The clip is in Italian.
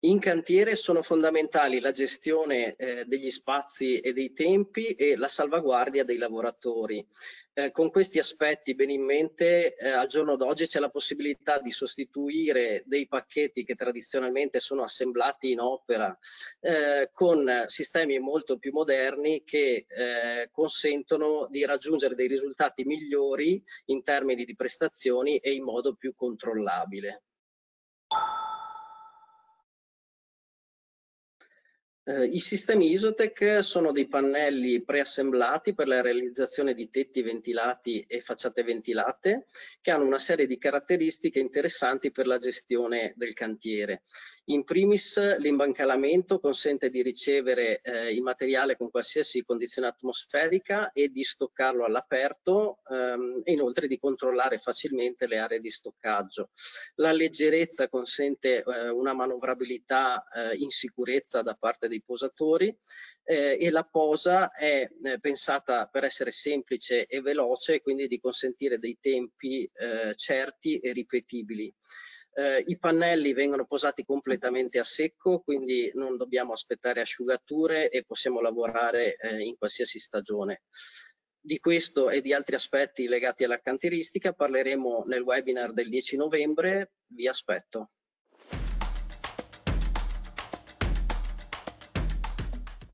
In cantiere sono fondamentali la gestione degli spazi e dei tempi e la salvaguardia dei lavoratori. Con questi aspetti ben in mente, al giorno d'oggi c'è la possibilità di sostituire dei pacchetti che tradizionalmente sono assemblati in opera con sistemi molto più moderni che consentono di raggiungere dei risultati migliori in termini di prestazioni e in modo più controllabile. I sistemi Isotec sono dei pannelli preassemblati per la realizzazione di tetti ventilati e facciate ventilate che hanno una serie di caratteristiche interessanti per la gestione del cantiere. In primis l'imbancalamento consente di ricevere il materiale con qualsiasi condizione atmosferica e di stoccarlo all'aperto e inoltre di controllare facilmente le aree di stoccaggio. La leggerezza consente una manovrabilità in sicurezza da parte dei posatori e la posa è pensata per essere semplice e veloce e quindi di consentire dei tempi certi e ripetibili. I pannelli vengono posati completamente a secco, quindi non dobbiamo aspettare asciugature e possiamo lavorare in qualsiasi stagione. Di questo e di altri aspetti legati alla cantieristica parleremo nel webinar del 10 novembre. Vi aspetto.